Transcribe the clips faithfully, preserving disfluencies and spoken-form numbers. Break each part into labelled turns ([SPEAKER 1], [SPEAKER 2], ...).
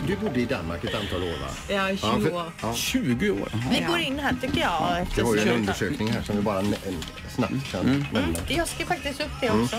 [SPEAKER 1] du bodde i Danmark ett antal år, va?
[SPEAKER 2] Ja, tjugo år.
[SPEAKER 1] Ja.
[SPEAKER 3] tjugo år.
[SPEAKER 2] Vi går in här tycker jag. Efter
[SPEAKER 1] Det var ju en
[SPEAKER 2] slutet.
[SPEAKER 1] undersökning här som vi bara en, en snabbt kan
[SPEAKER 3] Mm.
[SPEAKER 1] nämna.
[SPEAKER 2] Jag ska faktiskt upp det också.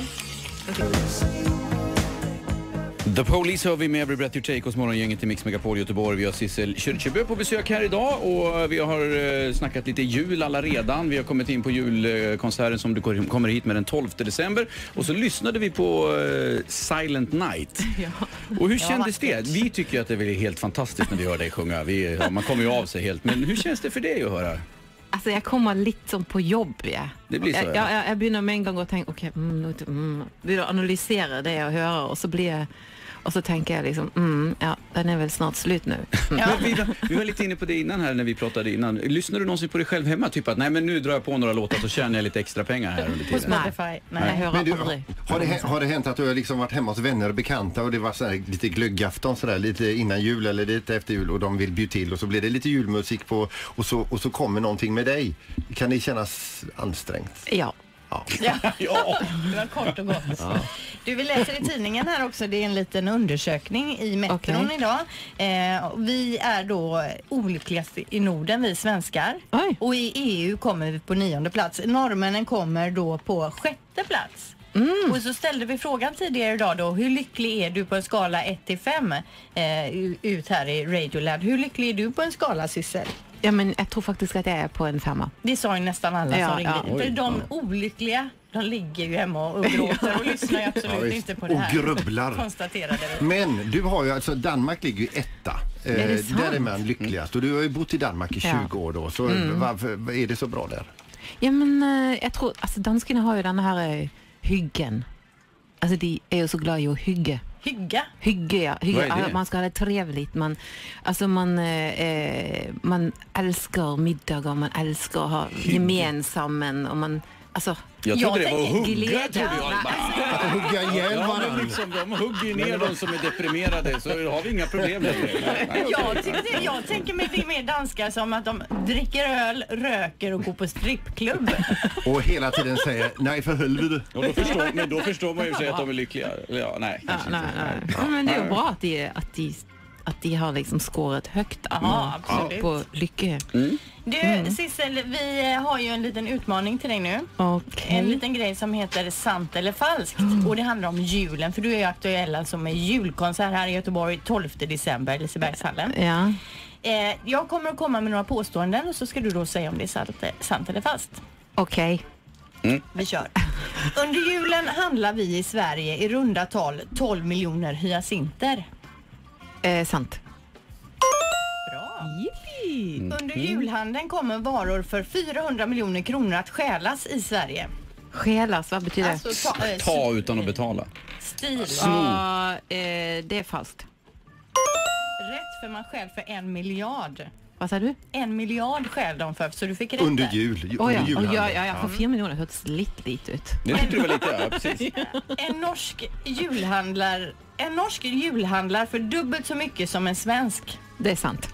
[SPEAKER 3] The Police hör vi med Every Breath You Take hos morgongänget i Mix Megapol Göteborg. Vi har Sissel Kyrkjebø på besök här idag och vi har eh, snackat lite jul alla redan. Vi har kommit in på julkonserten som du kommer hit med den tolfte december. Och så lyssnade vi på eh, Silent Night.
[SPEAKER 2] Ja.
[SPEAKER 3] Och hur
[SPEAKER 2] Ja,
[SPEAKER 3] kändes det?
[SPEAKER 2] vackert.
[SPEAKER 3] Vi tycker att det är helt fantastiskt när vi hör dig sjunga. Vi, ja, man kommer ju av sig helt. Men hur känns det för dig att höra?
[SPEAKER 4] Altså, jeg kommer litt sånn på jobb, ja.
[SPEAKER 3] Det blir så,
[SPEAKER 4] jeg,
[SPEAKER 3] ja.
[SPEAKER 4] jeg, jeg begynner med en gang å tenke, ok, mm, nå- mm, begynner å analysere det jeg hører, og så blir jeg, och så tänker jag liksom, mm, ja, den är väl snart slut nu.
[SPEAKER 3] Men vi, var, vi var lite inne på det innan här när vi pratade innan. Lyssnar du någonsin på dig själv hemma? Typ att nej men nu drar jag på några låtar så tjänar jag lite extra pengar här under
[SPEAKER 2] På
[SPEAKER 3] tiden.
[SPEAKER 2] Spotify. Nej.
[SPEAKER 4] Jag hör
[SPEAKER 1] Men du,
[SPEAKER 4] aldrig.
[SPEAKER 1] har, det, hä- har det hänt att du har liksom varit hemma hos vänner och bekanta och det var så här lite glöggafton så där, lite innan jul eller lite efter jul och de vill bjuda till och så blir det lite julmusik på och så, och så kommer någonting med dig. Kan det kännas ansträngt?
[SPEAKER 4] Ja.
[SPEAKER 1] Ja.
[SPEAKER 2] Ja.
[SPEAKER 3] Ja.
[SPEAKER 2] Det var kort och gott. Du, vi läser i tidningen här också, det är en liten undersökning i Metron
[SPEAKER 4] Okej.
[SPEAKER 2] idag. Eh, vi är då olyckligast i Norden, vi svenskar.
[SPEAKER 4] Oj.
[SPEAKER 2] Och i E U kommer vi på nionde plats. Norrmännen kommer då på sjätte plats.
[SPEAKER 4] Mm.
[SPEAKER 2] Och så ställde vi frågan tidigare idag då, hur lycklig är du på en skala ett till fem eh, ut här i Radiolab? Hur lycklig är du på en skala, Sissel?
[SPEAKER 4] Ja, men jag tror faktiskt att jag är på en femma.
[SPEAKER 2] Det sa ju nästan alla
[SPEAKER 4] Ja,
[SPEAKER 2] som ringde.
[SPEAKER 4] ja.
[SPEAKER 2] För de olyckliga, de ligger ju hemma och gråter och lyssnar ju absolut
[SPEAKER 1] Ja, visst.
[SPEAKER 2] inte på det
[SPEAKER 1] Och
[SPEAKER 2] här.
[SPEAKER 1] grubblar.
[SPEAKER 2] Konstaterade vi.
[SPEAKER 1] Men du har ju alltså, Danmark ligger ju etta. Eh,
[SPEAKER 4] det sant?
[SPEAKER 1] där är man lyckligast. Och du har ju bott i Danmark i
[SPEAKER 4] Ja.
[SPEAKER 1] tjugo år då. Så varför vad är det så bra där?
[SPEAKER 4] Ja, men eh, jag tror, alltså danskarna har ju den här eh, hyggen. Alltså de är ju så glada i att hygge.
[SPEAKER 2] Hygga.
[SPEAKER 4] Hygge, ja. Hygge.
[SPEAKER 3] Vad är det?
[SPEAKER 4] Alltså, man ska ha det trevligt. Man, alltså man, eh, man älskar middagar, man älskar att ha gemensamma och man, alltså...
[SPEAKER 3] Jag trodde
[SPEAKER 2] Jag
[SPEAKER 3] det var att
[SPEAKER 2] tänker
[SPEAKER 3] hugga,
[SPEAKER 4] glädje.
[SPEAKER 3] trodde jag. Bara,
[SPEAKER 1] Att hugga ihjäl
[SPEAKER 3] ja, men
[SPEAKER 1] varandra.
[SPEAKER 3] liksom, de hugger ner de som är deprimerade så har vi inga problem med det.
[SPEAKER 2] Jag, tyckte, jag tänker mig det mer danskar som att de dricker öl, röker och går på strippklubb.
[SPEAKER 1] Och hela tiden säger nej för helvete.
[SPEAKER 3] Och då förstår, men då förstår man ju sig att de är lyckliga. Ja, nej,
[SPEAKER 4] Ja,
[SPEAKER 3] kanske
[SPEAKER 4] nej,
[SPEAKER 3] inte.
[SPEAKER 4] nej. Ja, men det är ju bra att de, att de, att de har liksom skåret högt
[SPEAKER 2] Ja, absolut.
[SPEAKER 4] på lycka.
[SPEAKER 2] Du, Sissel, vi har ju en liten utmaning till dig nu.
[SPEAKER 4] Okej.
[SPEAKER 2] En liten grej som heter sant eller falskt. Och det handlar om julen. För du är ju aktuell alltså med julkonsert här i Göteborg tolfte december, Lisebergshallen.
[SPEAKER 4] Ja.
[SPEAKER 2] Eh, jag kommer att komma med några påståenden och så ska du då säga om det är sant, sant eller falskt.
[SPEAKER 4] Okej.
[SPEAKER 2] Vi kör. Under julen handlar vi i Sverige i runda tal tolv miljoner hyacinter.
[SPEAKER 4] Eh, sant.
[SPEAKER 2] Bra. Under julhandeln kommer varor för fyrahundra miljoner kronor att stjälas i Sverige.
[SPEAKER 4] Skälas, vad betyder det?
[SPEAKER 2] Alltså ta, eh,
[SPEAKER 3] Ta utan att betala.
[SPEAKER 2] stil.
[SPEAKER 4] Ja, eh, det är falskt.
[SPEAKER 2] Rätt, för man stjäl för en miljard.
[SPEAKER 4] Vad sa du?
[SPEAKER 2] En miljard stjäl de för, så du fick rätt
[SPEAKER 1] Under
[SPEAKER 2] där.
[SPEAKER 1] jul. Under
[SPEAKER 4] Oh, ja. Oh,
[SPEAKER 1] julhandeln.
[SPEAKER 4] ja, ja, ja, för fyra miljoner hördes lite lite ut.
[SPEAKER 3] Det tyckte du var lite, ja, precis.
[SPEAKER 2] En norsk julhandlar En norsk julhandlar för dubbelt så mycket som en svensk.
[SPEAKER 4] Det är sant.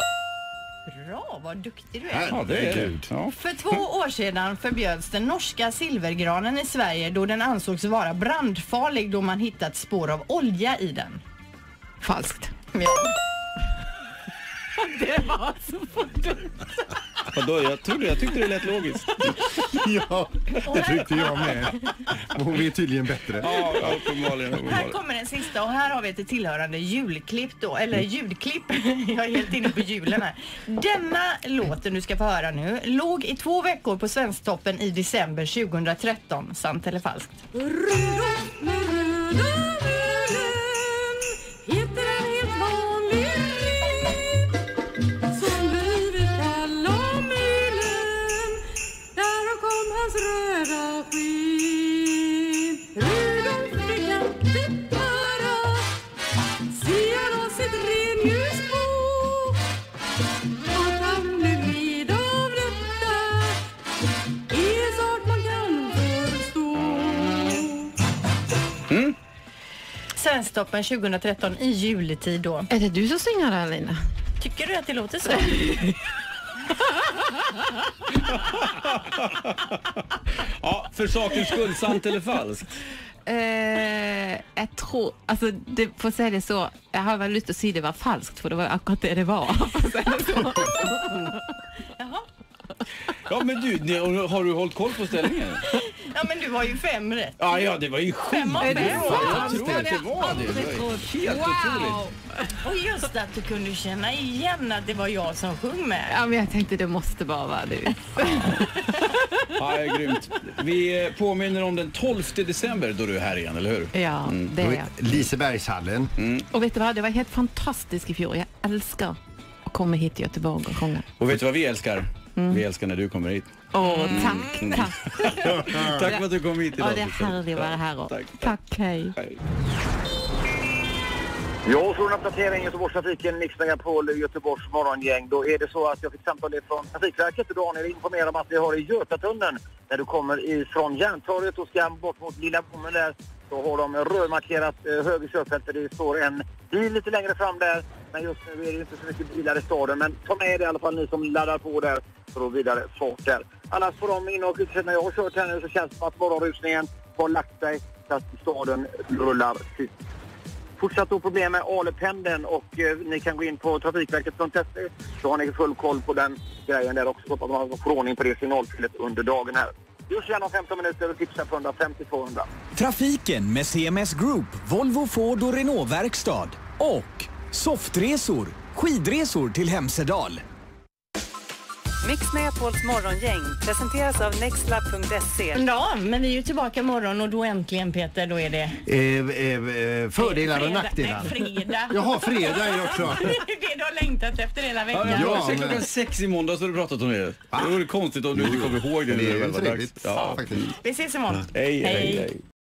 [SPEAKER 2] Bra, vad duktig du är.
[SPEAKER 3] Ja, det är det. Ja.
[SPEAKER 2] För två år sedan förbjöds den norska silvergranen i Sverige då den ansågs vara brandfarlig då man hittat spår av olja i den.
[SPEAKER 4] Falskt.
[SPEAKER 2] Ja.
[SPEAKER 4] Det var så fort.
[SPEAKER 3] Vadå, jag, trodde, jag tyckte det lät logiskt.
[SPEAKER 1] Ja, det tyckte jag med. Hon är tydligen bättre.
[SPEAKER 3] Ja, uppenbarligen.
[SPEAKER 2] Här
[SPEAKER 3] uppenbarligen.
[SPEAKER 2] kommer den sista och här har vi ett tillhörande julklipp då, eller ljudklipp. Jag är helt inne på julen här. Denna låten du ska få höra nu låg i två veckor på Svensktoppen i december tjugohundratretton. Sant eller falskt?
[SPEAKER 5] Rudolf med röda ölen heter en helt vanlig ring som blivit kall om milen. Där kom hans röda sken. Rudolf fick alltid höra sidan av sitt renljus på att han blev vid av detta är sak man kan förstå.
[SPEAKER 2] Svensktoppen tjugohundratretton i juletid då.
[SPEAKER 4] Är det du som synger där, Lina?
[SPEAKER 2] Tycker du att det låter så?
[SPEAKER 3] Ja, för sakens skull, sant eller falskt?
[SPEAKER 4] eh, jag tror, alltså det får säga det så, jag har väl lust att säga det var falskt för det var akkurat det det var. Får säga det så.
[SPEAKER 2] Jaha.
[SPEAKER 3] Ja, men du, det, har du hållit koll på ställningen?
[SPEAKER 2] Ja, men du var ju fem rätt.
[SPEAKER 3] Ja, ja, det var ju sjukt.
[SPEAKER 2] Fem av fem.
[SPEAKER 3] Jag tror att det var det. Det var helt otroligt.
[SPEAKER 2] Och just att du kunde känna igen att det var jag som sjöng med.
[SPEAKER 4] Ja, men jag tänkte det måste bara vara du.
[SPEAKER 3] Ja, det är grymt. Vi påminner om den tolfte december då du är här igen, eller hur?
[SPEAKER 4] Ja, det är jag.
[SPEAKER 1] Lisebergshallen.
[SPEAKER 3] Mm.
[SPEAKER 4] Och vet du vad, det var helt fantastiskt i fjol. Jag älskar att komma hit till Göteborg och sjunga.
[SPEAKER 3] Och vet du vad vi älskar? Mm. Vi älskar när du kommer hit.
[SPEAKER 4] Åh, tack,
[SPEAKER 3] Mm.
[SPEAKER 4] tack.
[SPEAKER 3] Tack för att du kom hit idag.
[SPEAKER 4] Ja, det är härligt att vara här. Och.
[SPEAKER 3] Tack.
[SPEAKER 4] Tack, hej.
[SPEAKER 3] Hej.
[SPEAKER 6] Ja, från uppdatering Göteborgstrafiken, Mix Megapol, Göteborgs morgongäng. Då är det så att jag fick samtal från Trafikverket och Daniel informerar om att vi har i Götatunneln. När du kommer ifrån Järntorget och ska bort mot Lilla Bommen där, så har de rödmarkerat eh, höger körfält. Det står en bil lite längre fram där. Men just nu är det inte så mycket bilar i staden. Men ta med det i alla fall ni som laddar på där för att vidare fart där. Annars får de in och när jag har kört här nu så känns det som att morgonrusningen har lagt sig så att staden rullar sitt. Fortsatt då problem med Alependeln och eh, ni kan gå in på trafikverket punkt se så har ni full koll på den grejen där också. Så att man har förordning på det signalfelet under dagen här. Just gärna femton minuter och tipsa på hundrafemtio till tvåhundra.
[SPEAKER 7] Trafiken med C M S Group, Volvo, Ford och Renault Verkstad. Och Softresor, skidresor till Hemsedal.
[SPEAKER 8] Mix Megapols morgongäng presenteras av nextlab punkt se.
[SPEAKER 2] Ja, men vi är ju tillbaka imorgon och då äntligen, Peter, då är det...
[SPEAKER 1] Eh, eh, fördelar och
[SPEAKER 2] fredag.
[SPEAKER 1] nackdelar.
[SPEAKER 2] Nej, fredag.
[SPEAKER 1] Jaha, fredag är det också.
[SPEAKER 2] Det är det du har längtat efter hela veckan.
[SPEAKER 3] Ja,
[SPEAKER 1] Ja,
[SPEAKER 3] jag ser
[SPEAKER 1] men-
[SPEAKER 3] klockan sex i måndag så har du pratat om det. Det vore konstigt om du inte kommer ihåg det.
[SPEAKER 1] Det
[SPEAKER 3] när
[SPEAKER 1] är
[SPEAKER 3] det
[SPEAKER 1] ju
[SPEAKER 3] väl var
[SPEAKER 1] trevligt.
[SPEAKER 3] dags. Ja.
[SPEAKER 1] Faktiskt.
[SPEAKER 2] Vi ses imorgon.
[SPEAKER 3] Hej, hej, hej.